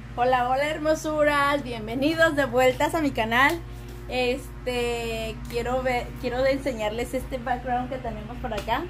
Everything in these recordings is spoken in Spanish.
Hola, hola hermosuras, bienvenidos de vueltas a mi canal. Quiero enseñarles este background que tenemos por acá.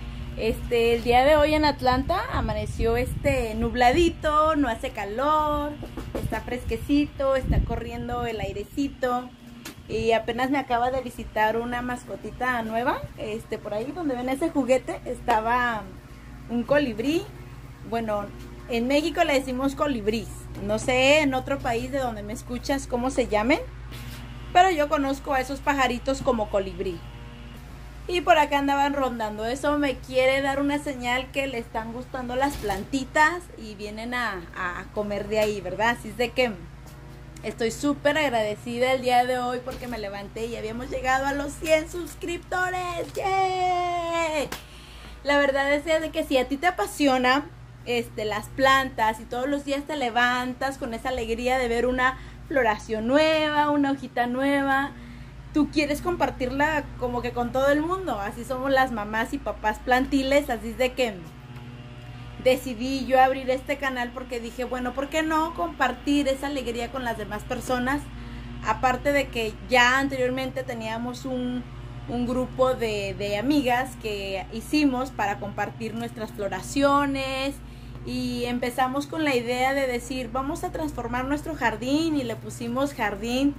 El día de hoy en Atlanta amaneció nubladito, no hace calor, está fresquecito, está corriendo el airecito. Y apenas me acaba de visitar una mascotita nueva. Por ahí donde ven ese juguete estaba un colibrí. Bueno, en México le decimos colibrís. No sé en otro país de donde me escuchas cómo se llamen, pero yo conozco a esos pajaritos como colibrí. Y por acá andaban rondando. Eso me quiere dar una señal que le están gustando las plantitas y vienen a comer de ahí, ¿verdad? Así es de que estoy súper agradecida el día de hoy porque me levanté y habíamos llegado a los 100 suscriptores. ¡Yay! La verdad es de que si a ti te apasiona las plantas y todos los días te levantas con esa alegría de ver una floración nueva, una hojita nueva, tú quieres compartirla como que con todo el mundo. Así somos las mamás y papás plantiles. Así es de que decidí yo abrir este canal porque dije, bueno, ¿por qué no compartir esa alegría con las demás personas? Aparte de que ya anteriormente teníamos un grupo de amigas que hicimos para compartir nuestras floraciones. Y empezamos con la idea de decir, vamos a transformar nuestro jardín, y le pusimos Jardín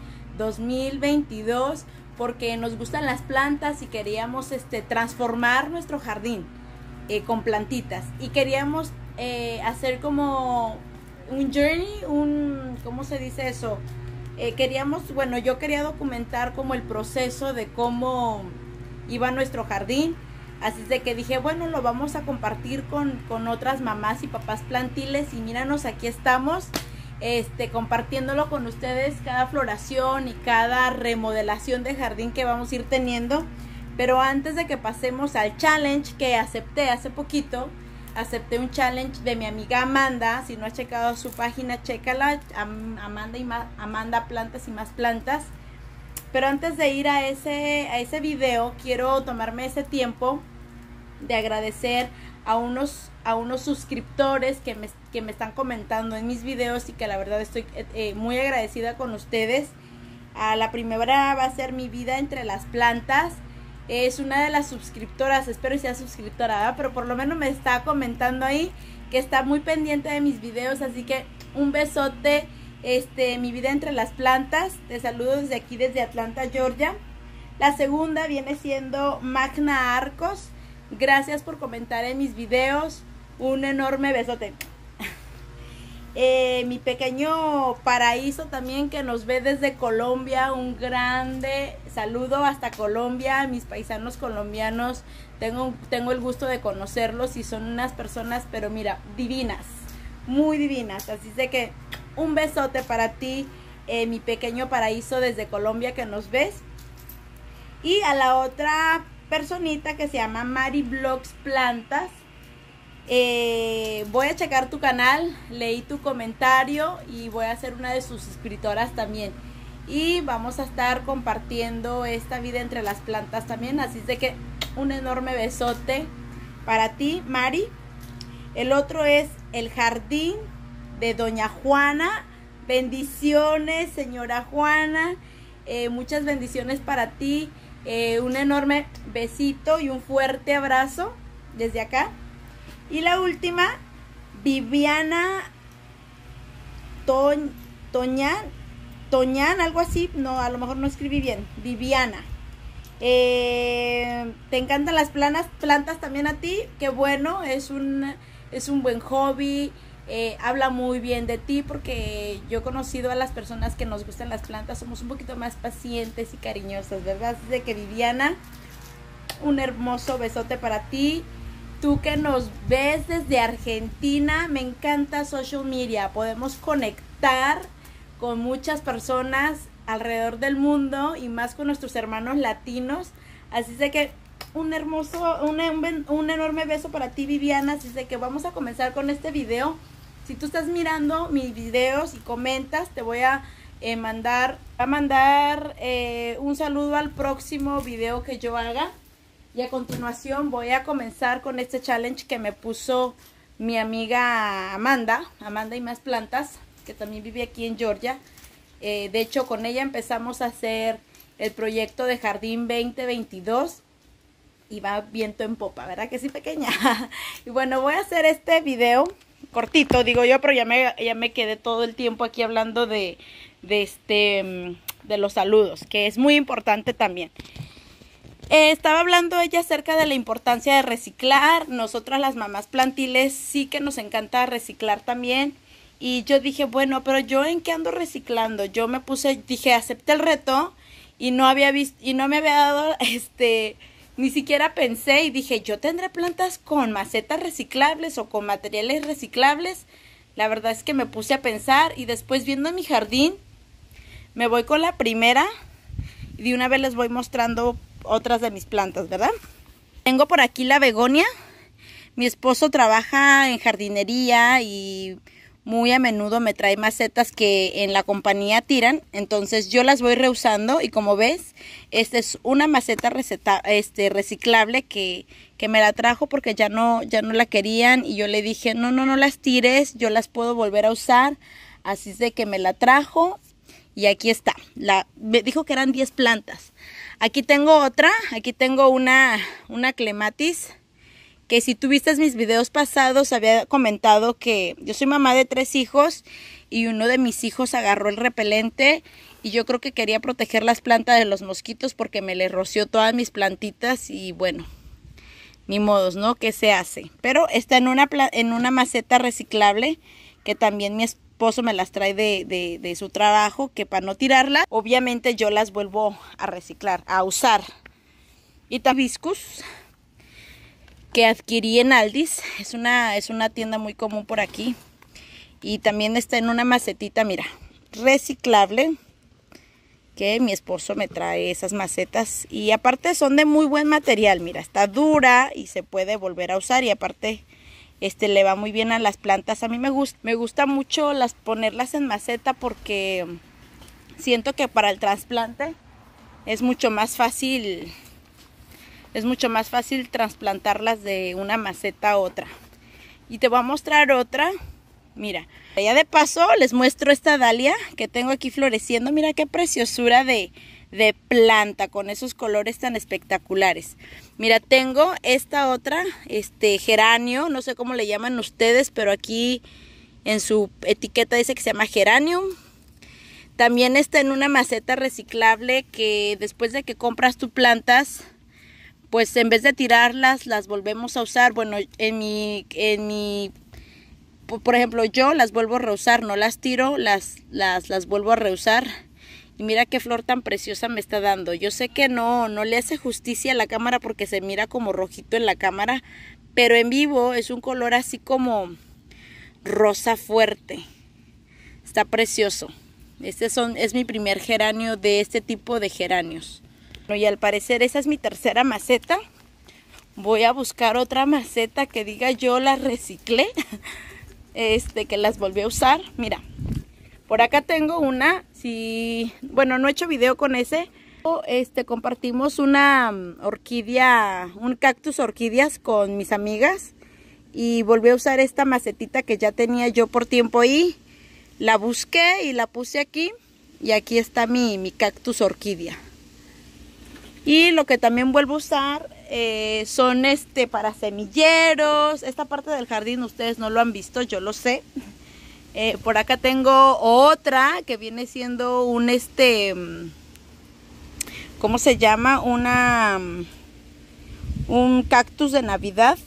2022 porque nos gustan las plantas y queríamos transformar nuestro jardín con plantitas. Y queríamos hacer como un journey, ¿cómo se dice eso? Yo quería documentar como el proceso de cómo iba nuestro jardín. Así es de que dije, bueno, lo vamos a compartir con otras mamás y papás plantiles. Y míranos, aquí estamos, compartiéndolo con ustedes, cada floración y cada remodelación de jardín que vamos a ir teniendo. Pero antes de que pasemos al challenge que acepté hace poquito, acepté un challenge de mi amiga Amanda. Si no has checado su página, chécala, Amanda Plantas y Más Plantas. Pero antes de ir a ese video, quiero tomarme ese tiempo de agradecer a unos suscriptores que me están comentando en mis videos y que la verdad estoy muy agradecida con ustedes. La primera va a ser Mi Vida Entre las Plantas. Es una de las suscriptoras, espero que sea suscriptora, ¿verdad? Pero por lo menos me está comentando ahí que está muy pendiente de mis videos, así que un besote. Mi Vida Entre las Plantas, te saludo desde aquí, desde Atlanta, Georgia. La segunda viene siendo Magna Arcos. Gracias por comentar en mis videos, un enorme besote. Mi pequeño Paraíso también, que nos ve desde Colombia, un grande saludo hasta Colombia. Mis paisanos colombianos, tengo el gusto de conocerlos y son unas personas, pero mira, divinas, muy divinas. Así de que un besote para ti, mi pequeño Paraíso desde Colombia, que nos ves. Y a la otra personita que se llama Mari Vlogs Plantas, voy a checar tu canal, leí tu comentario y voy a ser una de sus suscriptoras también. Y vamos a estar compartiendo esta vida entre las plantas también. Así es de que un enorme besote para ti, Mari. El otro es El Jardín de Doña Juana. Bendiciones, señora Juana. Muchas bendiciones para ti. Un enorme besito y un fuerte abrazo desde acá. Y la última, Viviana Toñán, algo así. No, a lo mejor no escribí bien. Viviana. Te encantan las plantas también a ti. Qué bueno, es un buen hobby. Habla muy bien de ti, porque yo he conocido a las personas que nos gustan las plantas, somos un poquito más pacientes y cariñosas, ¿verdad? Así de que, Viviana, un hermoso besote para ti. Tú que nos ves desde Argentina, me encanta social media, podemos conectar con muchas personas alrededor del mundo y más con nuestros hermanos latinos. Así de que un enorme beso para ti, Viviana. Así de que vamos a comenzar con este video. Si tú estás mirando mis videos y comentas, te voy a mandar un saludo al próximo video que yo haga. Y a continuación voy a comenzar con este challenge que me puso mi amiga Amanda y Más Plantas. que también vive aquí en Georgia. De hecho, con ella empezamos a hacer el proyecto de Jardín 2022 y va viento en popa, ¿verdad que sí, pequeña? Y bueno, voy a hacer este video cortito, digo yo, pero ya me quedé todo el tiempo aquí hablando de los saludos, que es muy importante también. Estaba hablando ella acerca de la importancia de reciclar. Nosotras las mamás plantiles sí que nos encanta reciclar también. Y yo dije, bueno, pero yo ¿en qué ando reciclando? Yo me puse, dije, acepté el reto y no había visto, y no me había dado, ni siquiera pensé y dije, yo tendré plantas con macetas reciclables o con materiales reciclables. La verdad es que me puse a pensar y después viendo mi jardín, me voy con la primera y de una vez les voy mostrando otras de mis plantas, ¿verdad? Tengo por aquí la begonia. Mi esposo trabaja en jardinería y muy a menudo me trae macetas que en la compañía tiran, entonces yo las voy reusando y como ves, esta es una maceta reciclable que me la trajo porque ya no la querían y yo le dije, no las tires, yo las puedo volver a usar, así es de que me la trajo y aquí está. Me dijo que eran 10 plantas. Aquí tengo otra, aquí tengo una clematis, que si tú viste mis videos pasados había comentado que yo soy mamá de 3 hijos y uno de mis hijos agarró el repelente y yo creo que quería proteger las plantas de los mosquitos porque me le roció todas mis plantitas y bueno, ni modos, ¿no? ¿Qué se hace? Pero está en una maceta reciclable que también mi esposo me las trae de su trabajo, que para no tirarlas, obviamente yo las vuelvo a reciclar, a usar. Y hibiscus que adquirí en Aldis, es una tienda muy común por aquí. Y también está en una macetita, mira, reciclable, que mi esposo me trae esas macetas. Y aparte son de muy buen material, mira, está dura y se puede volver a usar y aparte le va muy bien a las plantas. A mí me gusta mucho ponerlas en maceta porque siento que para el trasplante es mucho más fácil trasplantarlas de una maceta a otra. Y te voy a mostrar otra. Mira, ya de paso les muestro esta dalia que tengo aquí floreciendo. Mira qué preciosura de planta con esos colores tan espectaculares. Mira, tengo esta otra, geranio, no sé cómo le llaman ustedes, pero aquí en su etiqueta dice que se llama geranium. También está en una maceta reciclable que después de que compras tus plantas, pues en vez de tirarlas, las volvemos a usar. Bueno, por ejemplo, yo las vuelvo a reusar, no las tiro, las vuelvo a reusar. Y mira qué flor tan preciosa me está dando. Yo sé que no le hace justicia a la cámara porque se mira como rojito en la cámara, pero en vivo es un color así como rosa fuerte. Está precioso. Es mi primer geranio de este tipo de geranios. Y al parecer esa es mi tercera maceta. Voy a buscar otra maceta que diga yo la reciclé. Que las volví a usar. Mira, por acá tengo una. Bueno, no he hecho video con ese. Compartimos una orquídea, un cactus orquídeas con mis amigas. Y volví a usar esta macetita que ya tenía yo por tiempo ahí. La busqué y la puse aquí. Y aquí está mi cactus orquídea. Y lo que también vuelvo a usar son para semilleros. Esta parte del jardín ustedes no lo han visto, yo lo sé. Por acá tengo otra que viene siendo un ¿cómo se llama? Un cactus de Navidad.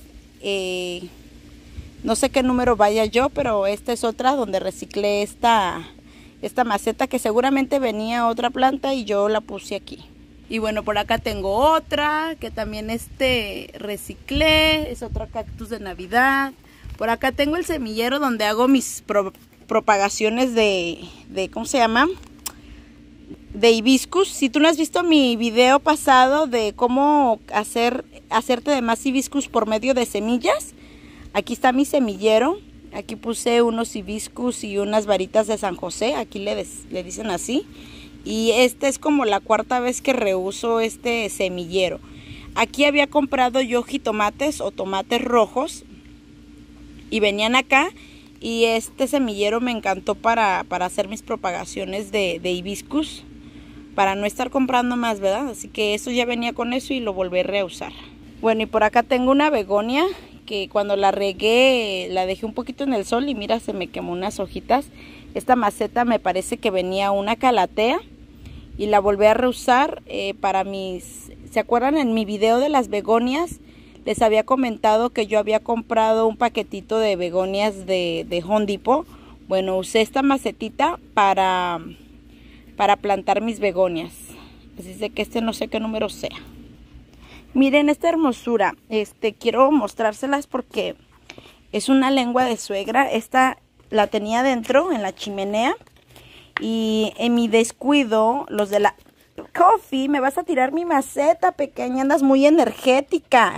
No sé qué número vaya yo, pero esta es otra donde reciclé esta maceta que seguramente venía otra planta y yo la puse aquí. Y bueno, por acá tengo otra que también reciclé, es otra cactus de Navidad. Por acá tengo el semillero donde hago mis propagaciones de ¿cómo se llama? De hibiscus. Si tú no has visto mi video pasado de cómo hacerte de más hibiscus por medio de semillas, aquí está mi semillero. Aquí puse unos hibiscus y unas varitas de San José, aquí le dicen así. Y esta es como la 4ª vez que reuso este semillero. Aquí había comprado yo jitomates o tomates rojos y venían acá Y este semillero me encantó para hacer mis propagaciones de hibiscus, para no estar comprando más, ¿verdad? Así que eso ya venía con eso y lo volveré a usar. Bueno, y por acá tengo una begonia que cuando la regué la dejé un poquito en el sol y mira, se me quemó unas hojitas. Esta maceta me parece que venía una calatea y la volví a reusar para mis... ¿Se acuerdan en mi video de las begonias? Les había comentado que yo había comprado un paquetito de begonias de Home Depot. Bueno, usé esta macetita para plantar mis begonias. Así de que no sé qué número sea. Miren esta hermosura. Quiero mostrárselas porque es una lengua de suegra. Esta la tenía dentro en la chimenea. Y en mi descuido, los de la... Coffee, me vas a tirar mi maceta pequeña. Andas muy energética.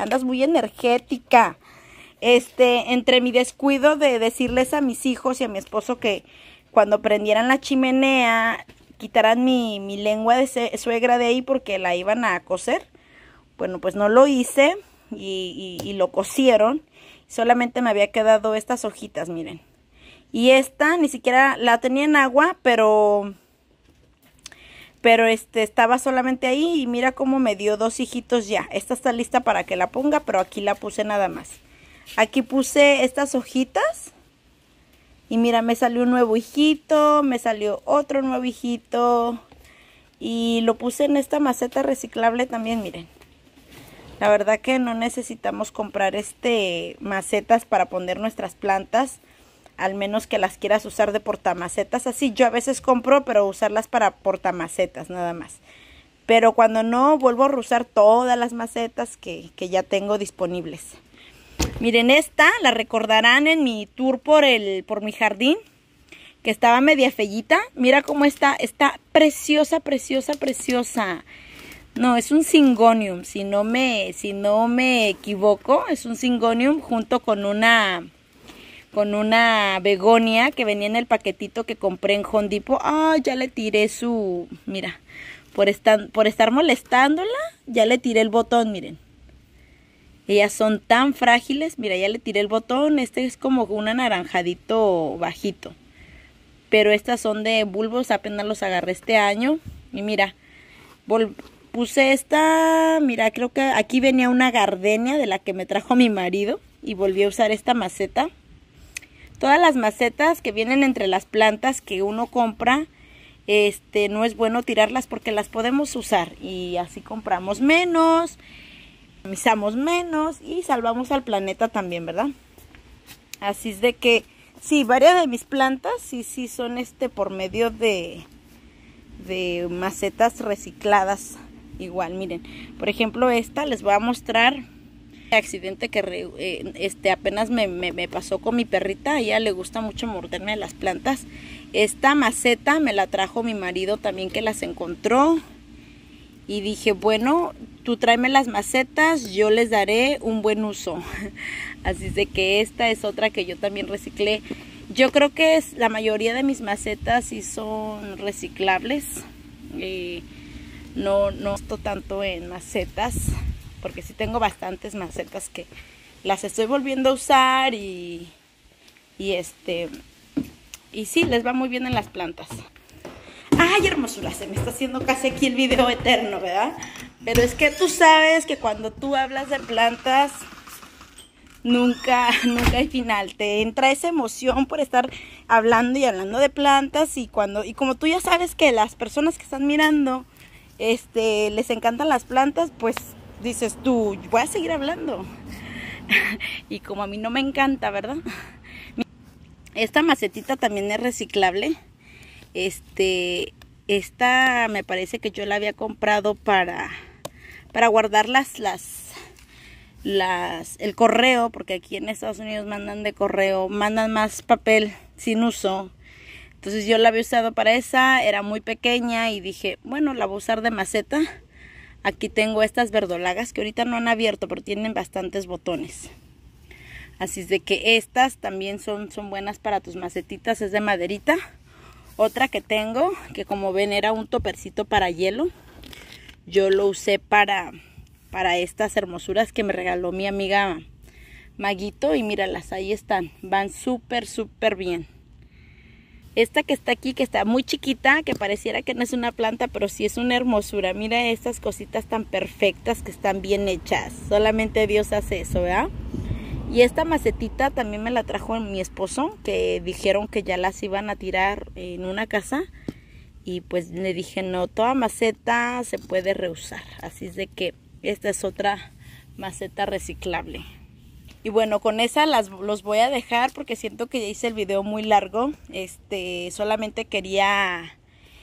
Entre mi descuido de decirles a mis hijos y a mi esposo que cuando prendieran la chimenea quitaran mi lengua de suegra de ahí porque la iban a cocer. Bueno, pues no lo hice y lo cocieron. Solamente me había quedado estas hojitas, miren. Y esta ni siquiera la tenía en agua, pero estaba solamente ahí y mira cómo me dio 2 hijitos ya. Esta está lista para que la ponga, pero aquí la puse nada más. Aquí puse estas hojitas y mira, me salió un nuevo hijito, me salió otro nuevo hijito y lo puse en esta maceta reciclable también, miren. La verdad que no necesitamos comprar macetas para poner nuestras plantas, al menos que las quieras usar de portamacetas. Así yo a veces compro, pero usarlas para portamacetas nada más. Pero cuando no, vuelvo a usar todas las macetas que ya tengo disponibles. Miren, esta la recordarán en mi tour por mi jardín, que estaba media fellita. Mira cómo está preciosa. No, es un Syngonium, si no me equivoco, es un Syngonium junto con una begonia que venía en el paquetito que compré en Home Depot. Ah, ya le tiré mira, por estar molestándola, ya le tiré el botón, miren. Ellas son tan frágiles, mira, ya le tiré el botón. Este es como un anaranjadito bajito. Pero estas son de bulbos, apenas los agarré este año. Y mira, puse esta, mira, creo que aquí venía una gardenia de la que me trajo mi marido. Y volví a usar esta maceta. Todas las macetas que vienen entre las plantas que uno compra, no es bueno tirarlas porque las podemos usar. Y así compramos menos, economizamos menos y salvamos al planeta también, ¿verdad? Así es de que, sí, varias de mis plantas sí son por medio de macetas recicladas. Igual, miren, por ejemplo esta les voy a mostrar el accidente que apenas me pasó con mi perrita. A ella le gusta mucho morderme las plantas. Esta maceta me la trajo mi marido también, que las encontró. Y dije, bueno, tú tráeme las macetas, yo les daré un buen uso. Así es de que esta es otra que yo también reciclé. Yo creo que la mayoría de mis macetas sí son reciclables. No estoy tanto en macetas, porque sí tengo bastantes macetas que las estoy volviendo a usar y sí, les va muy bien en las plantas. Ay, hermosura, se me está haciendo casi aquí el video eterno, ¿verdad? Pero es que tú sabes que cuando tú hablas de plantas, nunca hay final. Te entra esa emoción por estar hablando y hablando de plantas. Y como tú ya sabes que las personas que están mirando, les encantan las plantas, pues dices tú, voy a seguir hablando. Y como a mí no me encanta, ¿verdad? Esta macetita también es reciclable. Esta me parece que yo la había comprado para guardar el correo, porque aquí en Estados Unidos mandan de correo, mandan más papel sin uso. Entonces yo la había usado para esa, era muy pequeña y dije, bueno, la voy a usar de maceta. Aquí tengo estas verdolagas que ahorita no han abierto, pero tienen bastantes botones. Así es de que estas también son buenas para tus macetitas, es de maderita. Otra que tengo, que como ven era un topercito para hielo. Yo lo usé para estas hermosuras que me regaló mi amiga maguito y míralas, ahí están, van súper bien. Esta que está aquí, que está muy chiquita, que pareciera que no es una planta, pero sí es una hermosura. Mira estas cositas tan perfectas que están bien hechas. Solamente Dios hace eso, ¿verdad? Y esta macetita también me la trajo mi esposo, que dijeron que ya las iban a tirar en una casa. Y pues le dije, no, toda maceta se puede reusar. Así es de que esta es otra maceta reciclable. Y bueno, con esa los voy a dejar porque siento que ya hice el video muy largo. Solamente quería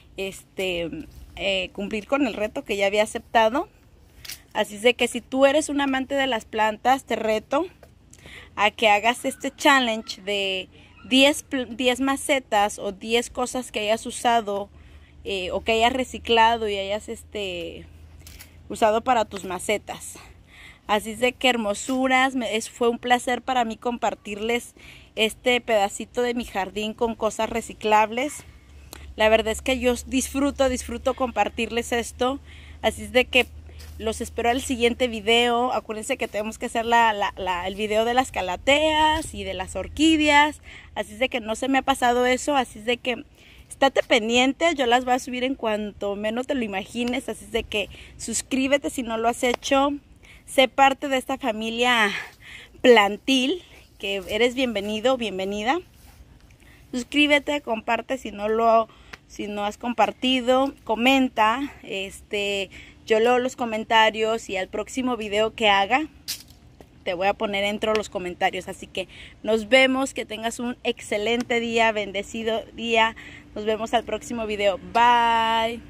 cumplir con el reto que ya había aceptado. Así es de que si tú eres un amante de las plantas, te reto a que hagas este challenge de 10 macetas o 10 cosas que hayas usado o que hayas reciclado y hayas usado para tus macetas. Así es de que hermosuras, fue un placer para mí compartirles este pedacito de mi jardín con cosas reciclables. La verdad es que yo disfruto compartirles esto. Así es de que los espero al siguiente video. Acuérdense que tenemos que hacer el video de las calateas y de las orquídeas. Así es de que no se me ha pasado eso. Así es de que estate pendiente. Yo las voy a subir en cuanto menos te lo imagines. Así es de que suscríbete si no lo has hecho. Sé parte de esta familia plantil, que eres bienvenido, bienvenida. Suscríbete, comparte si no has compartido, comenta. Yo leo los comentarios y al próximo video que haga te voy a poner dentro los comentarios. Así que nos vemos, que tengas un excelente día, bendecido día. Nos vemos al próximo video. Bye.